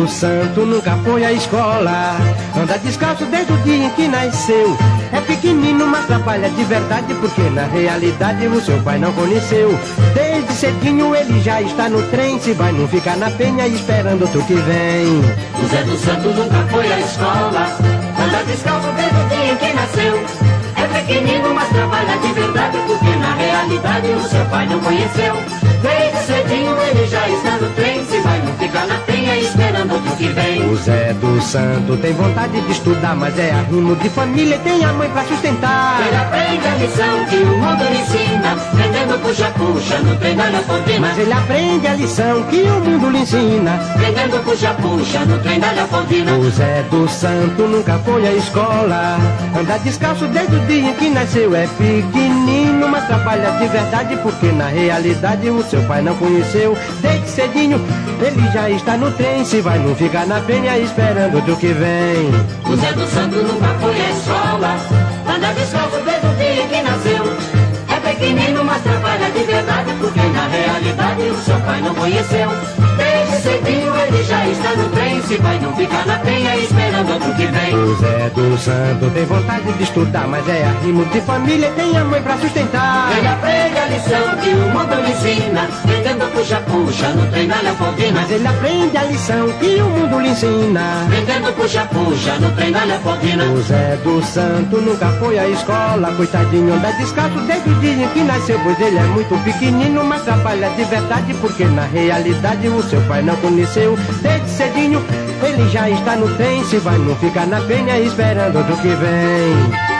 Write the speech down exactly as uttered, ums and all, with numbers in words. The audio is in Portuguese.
do Santo nunca foi à escola, anda descalço desde o dia em que nasceu. É pequenino, mas trabalha de verdade, porque na realidade o seu pai não conheceu. Desde cedinho ele já está no trem, se vai não ficar na penha esperando tu que vem. O Zé do Santo nunca foi à escola, anda descalço desde o dia em que nasceu. É pequenino, mas trabalha de verdade, porque na realidade o seu pai não conheceu. Desde cedinho ele já está no trem, se vai não ficar na penha esperando outro que vem. O Zé do Santo tem vontade de estudar, mas é arrimo de família e tem a mãe pra sustentar. Ele aprende a lição que o mundo lhe ensina, vendendo puxa-puxa no trem da Leopoldina. Mas ele aprende a lição que o mundo lhe ensina, vendendo puxa-puxa no trem da Leopoldina. O Zé do Santo nunca foi à escola, anda descalço desde o dia em que nasceu. É pequenino, mas trabalha de verdade, porque na realidade o seu pai não conheceu. Desde cedinho ele já está no trem, se vai não ficar na penha esperando outro que vem. O Zé do Santo nunca foi à escola, anda descalço desde o dia em que nasceu. É pequenino, mas trabalha de verdade, porque na realidade o seu pai não conheceu. Desde cedinho ele já está no trem, se vai não ficar na penha esperando outro que vem. O Zé do Santo tem vontade de estudar, mas é arrimo de família e tem a mãe pra sustentar. Ele aprende a lição que o mundo lhe ensina, vendendo puxa-puxa no trem da Leopoldina. Mas ele aprende a lição que o mundo lhe ensina, vendendo puxa-puxa no trem da Leopoldina. O Zé do Santo nunca foi à escola, coitadinho, anda descalço desde o dia em que nasceu. Pois ele é muito pequenino, mas trabalha de verdade, porque na realidade o seu pai não conheceu. Desde cedinho ele já está no trem, se vai não ficar na penha esperando outro que vem.